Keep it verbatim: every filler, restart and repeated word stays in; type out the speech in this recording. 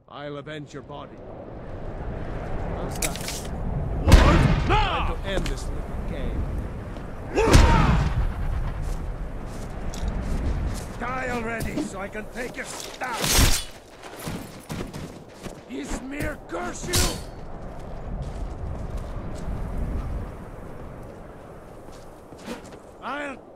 I'll avenge your body. How's that? What? Time to end this little game. Die already, so I can take your stuff. Ismir, curse you! I'll